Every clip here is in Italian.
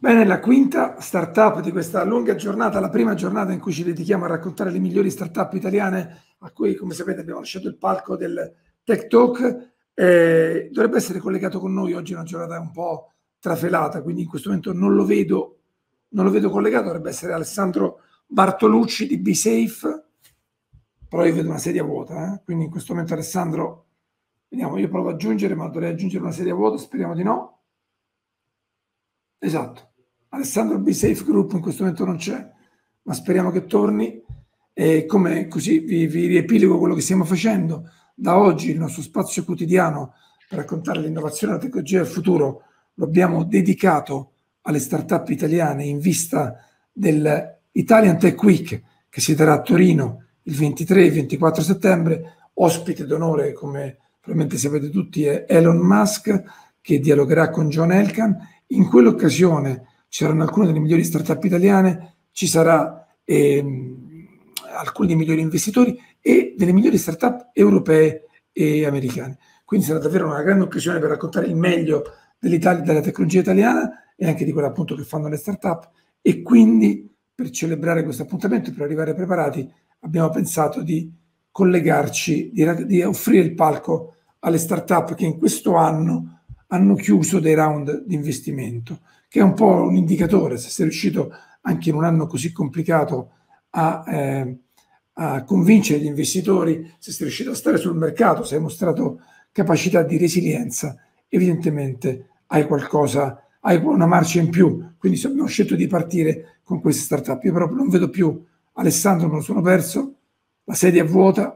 Bene, la quinta startup di questa lunga giornata, la prima giornata in cui ci dedichiamo a raccontare le migliori startup italiane, a cui, come sapete, abbiamo lasciato il palco del Tech Talk. Dovrebbe essere collegato con noi. Oggi è una giornata un po' trafelata, quindi in questo momento non lo vedo collegato. Dovrebbe essere Alessandro Bartolucci di BeSafe, però io vedo una sedia vuota, quindi in questo momento Alessandro, vediamo, io provo ad aggiungere, ma dovrei aggiungere una sedia vuota, speriamo di no. Esatto, Alessandro BeSafe Group in questo momento non c'è, ma speriamo che torni. E come così vi riepilogo quello che stiamo facendo. Da oggi il nostro spazio quotidiano per raccontare l'innovazione e la tecnologia del futuro lo abbiamo dedicato alle start-up italiane in vista del Italian Tech Week che si terrà a Torino il 23 e 24 settembre. Ospite d'onore, come probabilmente sapete tutti, è Elon Musk, che dialogherà con John Elkann. In quell'occasione c'erano alcune delle migliori start-up italiane, ci sarà alcuni dei migliori investitori e delle migliori start-up europee e americane. Quindi sarà davvero una grande occasione per raccontare il meglio dell'Italia, della tecnologia italiana e anche di quella appunto che fanno le start-up. E quindi per celebrare questo appuntamento e per arrivare preparati abbiamo pensato di collegarci, di offrire il palco alle start-up che in questo anno hanno chiuso dei round di investimento, che è un po' un indicatore se sei riuscito anche in un anno così complicato a convincere gli investitori, se sei riuscito a stare sul mercato, se hai mostrato capacità di resilienza, evidentemente hai qualcosa, hai una marcia in più. Quindi abbiamo scelto di partire con queste startup. Io però non vedo più Alessandro, me lo sono perso, la sedia è vuota.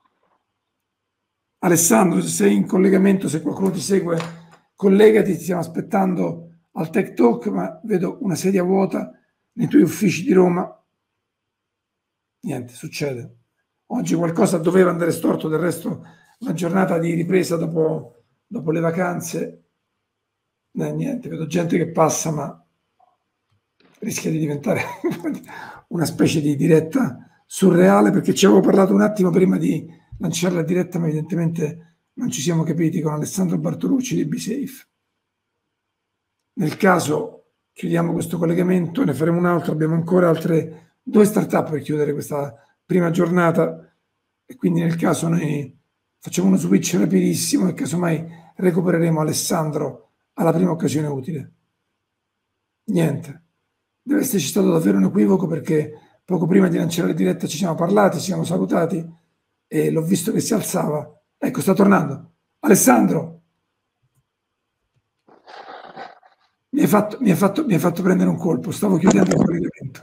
Alessandro, se sei in collegamento, se qualcuno ti segue, collegati, ti stiamo aspettando al Tech Talk, ma vedo una sedia vuota nei tuoi uffici di Roma. Niente, succede. Oggi qualcosa doveva andare storto, del resto una giornata di ripresa dopo le vacanze. Niente, vedo gente che passa, ma rischia di diventare una specie di diretta surreale, perché ci avevo parlato un attimo prima di lanciare la diretta, ma evidentemente non ci siamo capiti con Alessandro Bartolucci di BeSafe. Nel caso chiudiamo questo collegamento, ne faremo un altro, abbiamo ancora altre 2 startup per chiudere questa prima giornata e quindi nel caso noi facciamo uno switch rapidissimo e casomai recupereremo Alessandro alla prima occasione utile. Niente, deve esserci stato davvero un equivoco, perché poco prima di lanciare la diretta ci siamo parlati, ci siamo salutati e l'ho visto che si alzava. Ecco, sta tornando. Alessandro! Mi hai fatto prendere un colpo, stavo chiudendo il collegamento.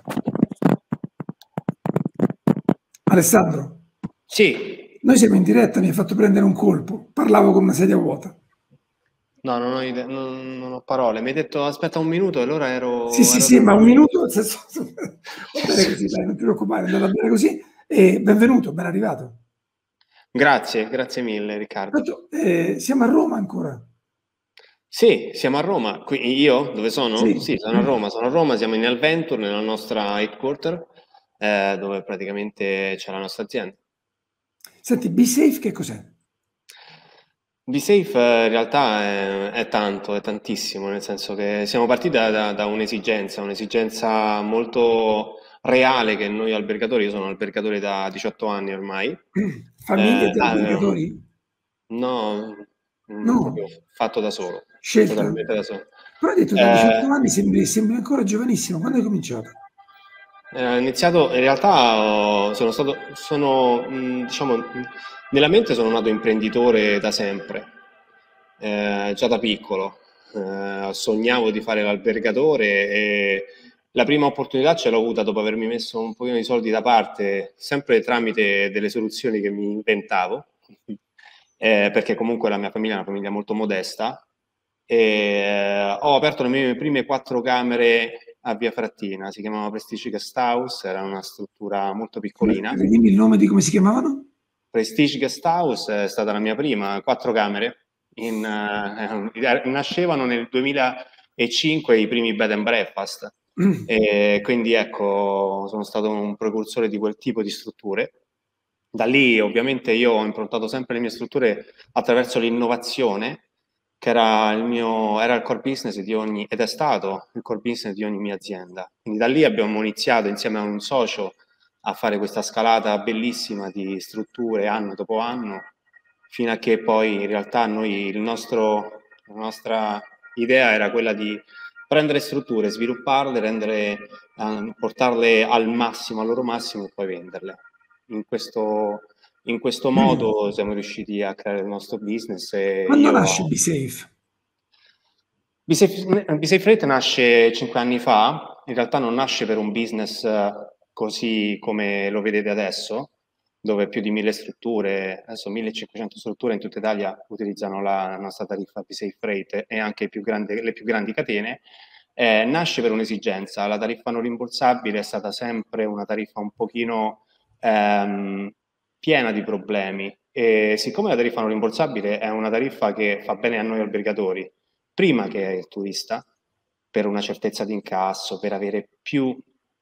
Alessandro? Sì. Noi siamo in diretta, mi hai fatto prendere un colpo, parlavo con una sedia vuota. No, non ho parole, mi hai detto aspetta un minuto e allora ero... Sì, ma un minuto, va bene così, dai, non ti preoccupare, è andata bene così. E benvenuto, ben arrivato. Grazie mille Riccardo. Siamo a Roma ancora. Sì, siamo a Roma. Io? Dove sono? Sì. Sì, sono a Roma, siamo in Alventur, nella nostra headquarter, dove praticamente c'è la nostra azienda. Senti, BeSafe che cos'è? BeSafe in realtà è tantissimo, nel senso che siamo partiti da un'esigenza molto reale che noi albergatori, io sono albergatore da 18 anni ormai. Famiglia di albergatori? No, proprio No, fatto da solo, scelta. totalmente da solo. Però hai detto da 18 anni sembri ancora giovanissimo. Quando hai cominciato? Ho iniziato, in realtà diciamo, nella mente sono nato imprenditore da sempre, già da piccolo. Sognavo di fare l'albergatore e la prima opportunità ce l'ho avuta dopo avermi messo un pochino di soldi da parte, sempre tramite delle soluzioni che mi inventavo, perché comunque la mia famiglia è una famiglia molto modesta. Ho aperto le mie prime 4 camere a Via Frattina, si chiamava Prestige Guest House, era una struttura molto piccolina. Dimmi il nome di come si chiamavano? Prestige Guest House è stata la mia prima, 4 camere, nascevano nel 2005 i primi bed and breakfast, e quindi ecco, sono stato un precursore di quel tipo di strutture. Da lì ovviamente io ho improntato sempre le mie strutture attraverso l'innovazione, che era il core business di ogni, ed è stato il core business di ogni mia azienda. Quindi da lì abbiamo iniziato insieme a un socio a fare questa scalata bellissima di strutture anno dopo anno, fino a che poi in realtà noi, la nostra idea era quella di prendere strutture, svilupparle, portarle al massimo, al loro massimo e poi venderle. In questo modo siamo riusciti a creare il nostro business e Quando io... nasce BeSafe? BeSafe Rate nasce 5 anni fa, in realtà non nasce per un business così come lo vedete adesso, dove più di 1000 strutture, adesso 1500 strutture in tutta Italia utilizzano la nostra tariffa BeSafe Rate e anche le più grandi catene. Nasce per un'esigenza, la tariffa non rimborsabile è stata sempre una tariffa un pochino piena di problemi e siccome la tariffa non rimborsabile è una tariffa che fa bene a noi albergatori, prima che il turista, per una certezza di incasso, per avere più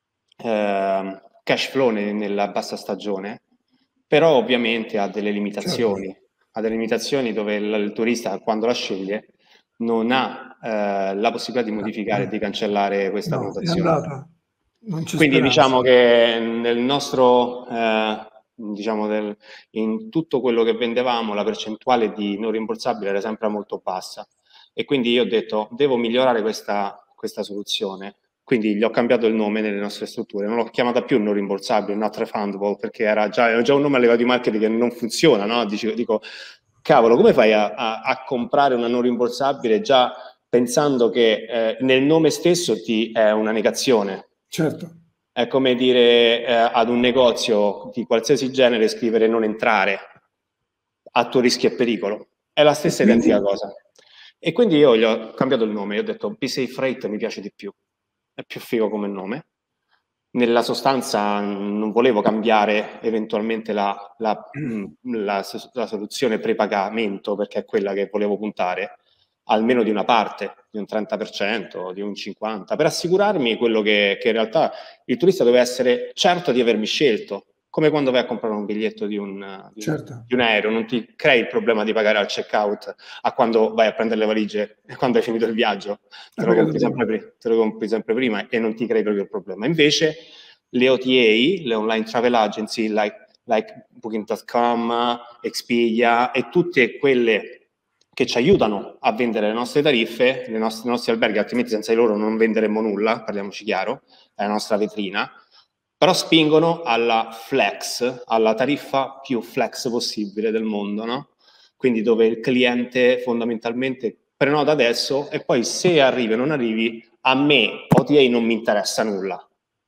cash flow nella bassa stagione, però ovviamente Certo. ha delle limitazioni dove il turista quando la sceglie non ha la possibilità di modificare e di cancellare questa No, è prenotazione. andata. Non c'è Quindi speranza. diciamo che nel nostro, in tutto quello che vendevamo, la percentuale di non rimborsabile era sempre molto bassa. E quindi io ho detto, devo migliorare questa soluzione. Quindi gli ho cambiato il nome nelle nostre strutture. Non l'ho chiamata più non rimborsabile, not refundable, perché era già un nome a livello di marketing che non funziona, no? Dico, cavolo, come fai a comprare una non rimborsabile già pensando che nel nome stesso ti è una negazione? Certo. È come dire ad un negozio di qualsiasi genere scrivere non entrare, a tuo rischio e pericolo. È la E stessa quindi? identica cosa. E quindi io gli ho cambiato il nome, io ho detto BeSafe Rate mi piace di più, è più figo come nome. Nella sostanza non volevo cambiare eventualmente la soluzione prepagamento perché è quella che volevo puntare, almeno di una parte, di un 30%, di un 50%, per assicurarmi quello che in realtà il turista deve essere certo di avermi scelto, come quando vai a comprare un biglietto di un Certo. aereo, non ti crei il problema di pagare al checkout a quando vai a prendere le valigie e quando hai finito il viaggio, Hai pagato prima. te lo compri sempre prima e non ti crei proprio il problema. Invece le OTA, le online travel agency like Booking.com, Expedia e tutte quelle che ci aiutano a vendere le nostre tariffe, i nostri alberghi, altrimenti senza di loro non venderemmo nulla, parliamoci chiaro, è la nostra vetrina, però spingono alla flex, alla tariffa più flex possibile del mondo, no? Quindi dove il cliente fondamentalmente prenota adesso e poi se arrivi o non arrivi, a me OTA non mi interessa nulla.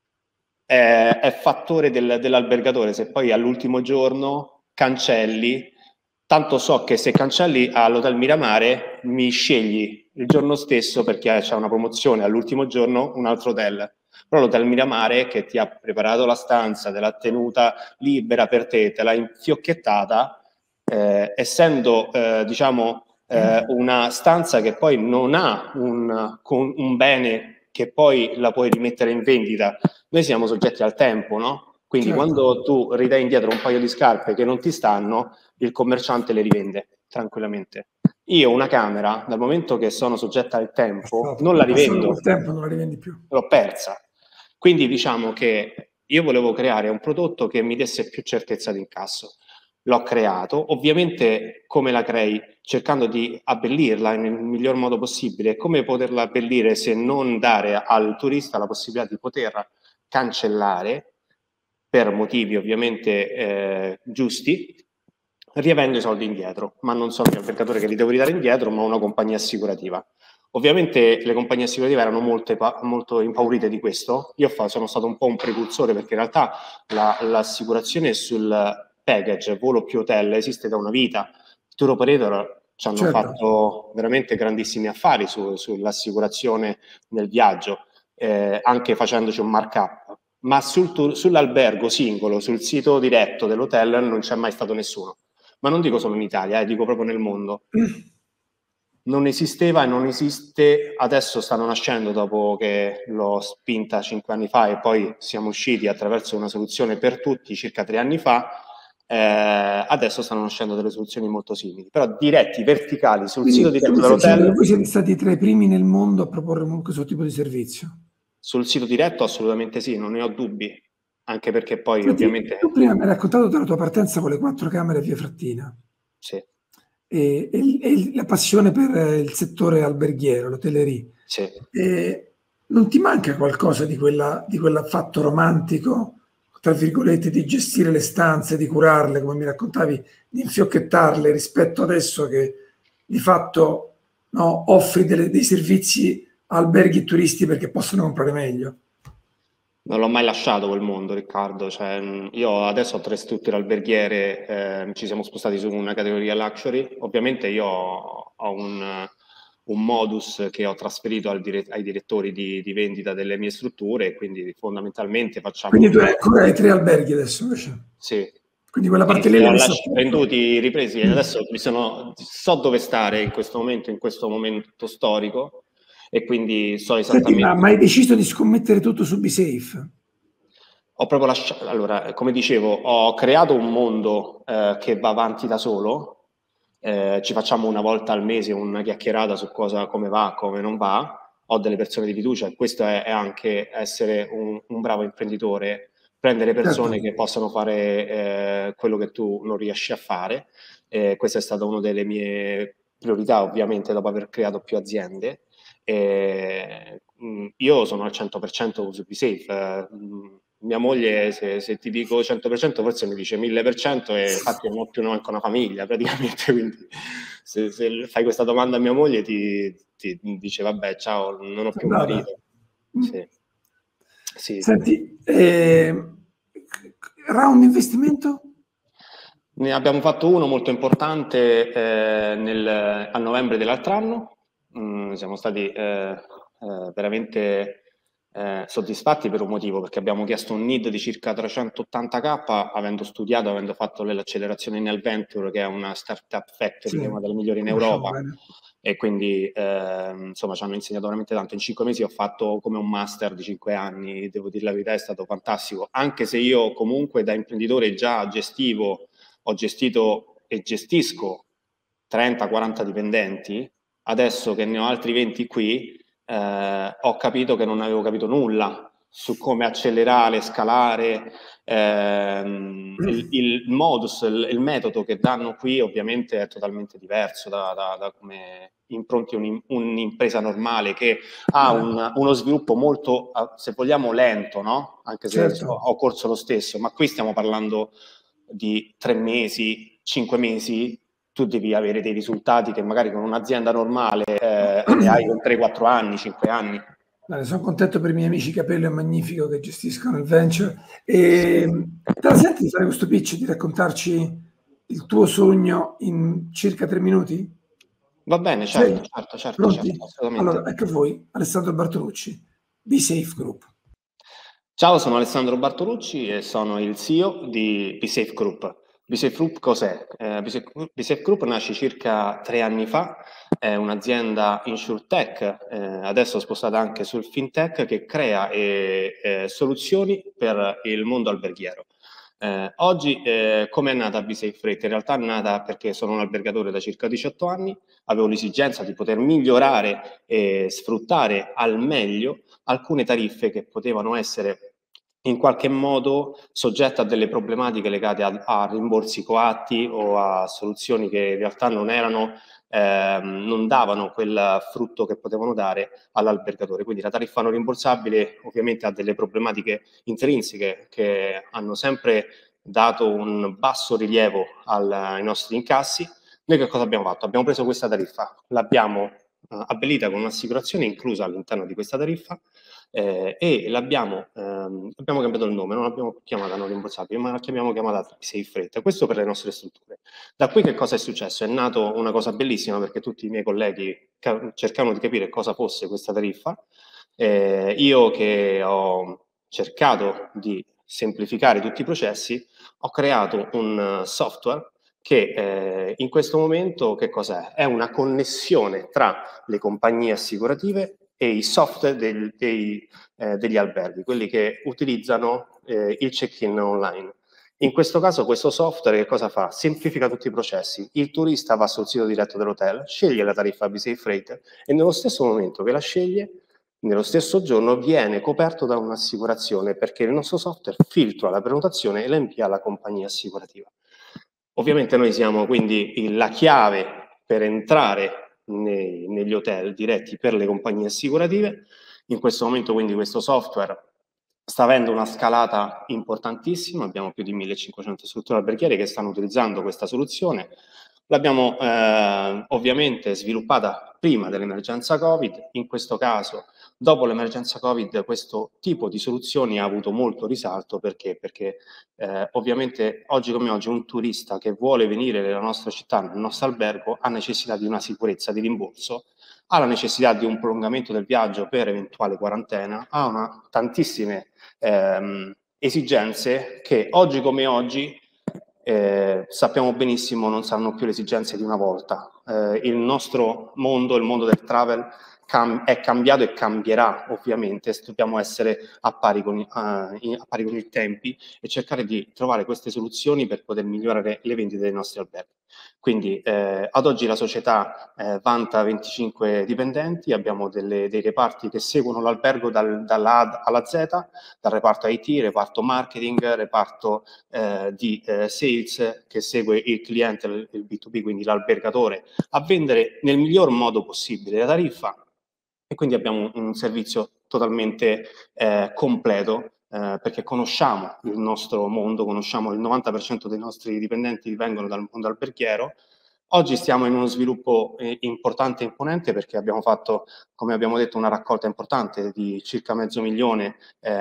È fattore dell'albergatore, se poi all'ultimo giorno cancelli, tanto so che se cancelli all'Hotel Miramare mi scegli il giorno stesso perché c'è una promozione all'ultimo giorno un altro hotel. Però l'Hotel Miramare che ti ha preparato la stanza, te l'ha tenuta libera per te l'ha infiocchettata, essendo una stanza che poi non ha un bene che poi la puoi rimettere in vendita. Noi siamo soggetti al tempo, no? Quindi Certo. quando tu ridai indietro un paio di scarpe che non ti stanno, il commerciante le rivende tranquillamente. Io una camera, dal momento che sono soggetta al tempo, non la È passato rivendo, quel tempo, non la rivendi più. l'ho persa. Quindi diciamo che io volevo creare un prodotto che mi desse più certezza di incasso. L'ho creato, ovviamente come la crei? Cercando di abbellirla nel miglior modo possibile. Come poterla abbellire se non dare al turista la possibilità di poter cancellare per motivi ovviamente giusti, riavendo i soldi indietro, ma non sono io l'albergatore che li devo ridare indietro, ma una compagnia assicurativa. Ovviamente le compagnie assicurative erano molto impaurite di questo. Io sono stato un po' un precursore perché in realtà l'assicurazione sul package volo più hotel esiste da una vita. I tour operator ci hanno Certo. fatto veramente grandissimi affari sull'assicurazione nel viaggio, anche facendoci un markup. Ma sull'albergo singolo, sul sito diretto dell'hotel non c'è mai stato nessuno. Ma non dico solo in Italia, dico proprio nel mondo. Non esisteva e non esiste, adesso stanno nascendo dopo che l'ho spinta 5 anni fa e poi siamo usciti attraverso una soluzione per tutti circa 3 anni fa, Adesso stanno nascendo delle soluzioni molto simili, però diretti, verticali, sul sito diretto dell'hotel. Voi siete stati tra i primi nel mondo a proporre questo tipo di servizio? Sul sito diretto assolutamente sì, non ne ho dubbi, anche perché poi Senti, ovviamente... tu prima mi hai raccontato della tua partenza con le 4 camere a Via Frattina Sì, e la passione per il settore alberghiero, l'hotellerie. sì. Non ti manca qualcosa di quell'affatto romantico, tra virgolette, di gestire le stanze, di curarle, come mi raccontavi, di infiocchettarle rispetto adesso che di fatto, no, offri dei servizi a alberghi e turisti perché possono comprare meglio? Non l'ho mai lasciato quel mondo, Riccardo. Cioè, io adesso ho 3 strutture alberghiere, ci siamo spostati su una categoria luxury. Ovviamente io ho un modus che ho trasferito ai direttori di vendita delle mie strutture, e quindi fondamentalmente facciamo Quindi tu un... ancora hai 3 alberghi adesso invece? Sì, Quindi quella sì, parte sì, lì li l'hai ho messa a posto? venduti, ripresi, e adesso so dove stare in questo momento storico, e quindi so Senti, ma esattamente... hai deciso di scommettere tutto su BeSafe? Ho proprio lasciato, allora, come dicevo, ho creato un mondo che va avanti da solo, ci facciamo una volta al mese una chiacchierata su cosa, come va, come non va, ho delle persone di fiducia, e questo è anche essere un bravo imprenditore, prendere Certo. persone che possano fare quello che tu non riesci a fare. Questa è stata una delle mie priorità, ovviamente, dopo aver creato più aziende. Io sono al 100% su BeSafe. Mia moglie, se ti dico 100%, forse mi dice 1000%, e infatti non ho più neanche una famiglia praticamente, quindi se fai questa domanda a mia moglie ti dice vabbè, ciao, non ho più un Andata. marito. Sì. Sì. Senti, round investimento? Ne abbiamo fatto uno molto importante a novembre dell'altro anno. Siamo stati veramente soddisfatti per un motivo, perché abbiamo chiesto un need di circa 380k, avendo studiato, avendo fatto l'accelerazione in Alventure, che è una startup factory, Sì, che è una delle migliori in conosciamo Europa, bene. e quindi insomma ci hanno insegnato veramente tanto. In 5 mesi ho fatto come un master di 5 anni, devo dire la verità, è stato fantastico, anche se io comunque da imprenditore già ho gestito e gestisco 30-40 dipendenti. Adesso che ne ho altri 20 qui, ho capito che non avevo capito nulla su come accelerare, scalare. Il modus, il metodo che danno qui ovviamente è totalmente diverso da come impronti un'impresa normale, che ha uno sviluppo molto, se vogliamo, lento, no? Anche se Certo. ho corso lo stesso, ma qui stiamo parlando di 3 mesi, 5 mesi, tu devi avere dei risultati che magari con un'azienda normale ne hai con 3-4 anni, 5 anni. Bene, sono contento per i miei amici Capello e Magnifico che gestiscono il venture. Te la senti di fare questo pitch, di raccontarci il tuo sogno in circa 3 minuti? Va bene, Sei certo, pronti? assolutamente. Allora, ecco a voi, Alessandro Bartolucci, BeSafe Group. Ciao, sono Alessandro Bartolucci e sono il CEO di BeSafe Group. BeSafe Group cos'è? BeSafe Group nasce circa 3 anni fa, è un'azienda insurtech, adesso spostata anche sul fintech, che crea soluzioni per il mondo alberghiero. Oggi, come è nata BeSafe Freight? In realtà è nata perché sono un albergatore da circa 18 anni, avevo l'esigenza di poter migliorare e sfruttare al meglio alcune tariffe che potevano essere in qualche modo soggette a delle problematiche legate a rimborsi coatti o a soluzioni che in realtà non davano quel frutto che potevano dare all'albergatore. Quindi la tariffa non rimborsabile ovviamente ha delle problematiche intrinseche che hanno sempre dato un basso rilievo ai nostri incassi. Noi che cosa abbiamo fatto? Abbiamo preso questa tariffa, l'abbiamo abbellita con un'assicurazione inclusa all'interno di questa tariffa, e abbiamo cambiato il nome, non l'abbiamo chiamata non rimborsabile, ma l'abbiamo chiamata Safe Freight. Questo per le nostre strutture. Da qui che cosa è successo? È nato una cosa bellissima, perché tutti i miei colleghi cercavano di capire cosa fosse questa tariffa. Io che ho cercato di semplificare tutti i processi, ho creato un software che in questo momento che cos'è? È una connessione tra le compagnie assicurative e i software degli alberghi, quelli che utilizzano il check-in online. In questo caso questo software che cosa fa? Semplifica tutti i processi. Il turista va sul sito diretto dell'hotel, sceglie la tariffa BeSafe Freight e nello stesso momento che la sceglie, nello stesso giorno viene coperto da un'assicurazione, perché il nostro software filtra la prenotazione e la invia alla compagnia assicurativa. Ovviamente noi siamo quindi la chiave per entrare negli hotel diretti per le compagnie assicurative. In questo momento quindi questo software sta avendo una scalata importantissima, abbiamo più di 1500 strutture alberghiere che stanno utilizzando questa soluzione. L'abbiamo ovviamente sviluppata prima dell'emergenza Covid, in questo caso dopo l'emergenza Covid questo tipo di soluzioni ha avuto molto risalto, perché ovviamente oggi come oggi un turista che vuole venire nella nostra città, nel nostro albergo, ha necessità di una sicurezza di rimborso, ha la necessità di un prolungamento del viaggio per eventuale quarantena, ha tantissime esigenze che oggi come oggi sappiamo benissimo non saranno più le esigenze di una volta. Il nostro mondo, il mondo del travel, è cambiato e cambierà ovviamente, dobbiamo essere a pari con i tempi e cercare di trovare queste soluzioni per poter migliorare le vendite dei nostri alberghi. Quindi ad oggi la società vanta 25 dipendenti, abbiamo dei reparti che seguono l'albergo dalla A alla Z, dal reparto IT, reparto marketing, reparto di sales che segue il cliente, il B2B, quindi l'albergatore, a vendere nel miglior modo possibile la tariffa, e quindi abbiamo un servizio totalmente completo, perché conosciamo il nostro mondo, conosciamo il 90% dei nostri dipendenti vengono dal mondo alberghiero. Oggi stiamo in uno sviluppo importante e imponente, perché abbiamo fatto, come abbiamo detto, una raccolta importante di circa $500,000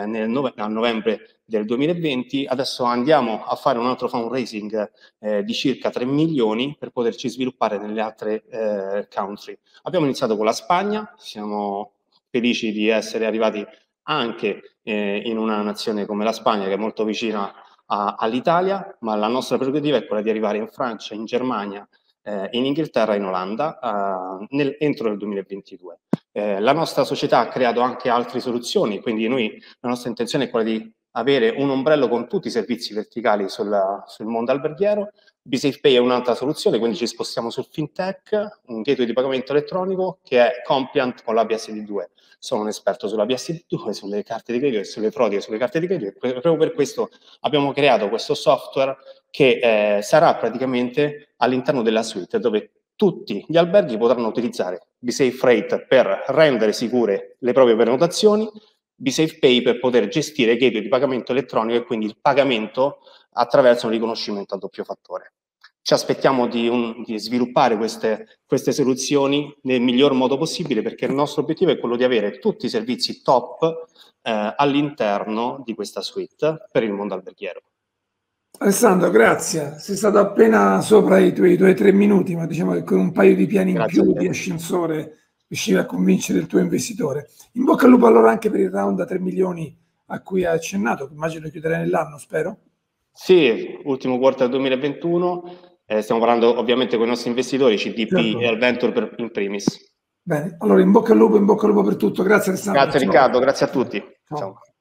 a novembre del 2020. Adesso andiamo a fare un altro fundraising di circa 3 milioni per poterci sviluppare nelle altre country. Abbiamo iniziato con la Spagna, siamo felici di essere arrivati anche in una nazione come la Spagna, che è molto vicina all'Italia, ma la nostra prerogativa è quella di arrivare in Francia, in Germania, in Inghilterra e in Olanda entro il 2022. La nostra società ha creato anche altre soluzioni, quindi la nostra intenzione è quella di avere un ombrello con tutti i servizi verticali sul mondo alberghiero. BeSafePay è un'altra soluzione, quindi ci spostiamo sul fintech, un gateway di pagamento elettronico che è compliant con l'ABSD2. Sono un esperto sulla BSD2, sulle carte di credito, sulle frodi e sulle carte di credito, e proprio per questo abbiamo creato questo software che sarà praticamente all'interno della suite, dove tutti gli alberghi potranno utilizzare BeSafe Freight per rendere sicure le proprie prenotazioni, BeSafePay per poter gestire gateway di pagamento elettronico e quindi il pagamento attraverso un riconoscimento a doppio fattore. Ci aspettiamo di sviluppare queste soluzioni nel miglior modo possibile, perché il nostro obiettivo è quello di avere tutti i servizi top all'interno di questa suite per il mondo alberghiero. Alessandro, grazie. Sei stato appena sopra i tuoi 2-3 minuti, ma diciamo che con un paio di piani in più di ascensore riuscivi a convincere il tuo investitore. In bocca al lupo allora anche per il round da 3 milioni a cui hai accennato, che immagino chiuderai nell'anno, spero. Sì, ultimo quarto del 2021. Stiamo parlando ovviamente con i nostri investitori, CDP certo. E Alventure in primis. Bene, allora in bocca al lupo per tutto. Grazie Alessandro. Grazie Riccardo, grazie a tutti. Ciao.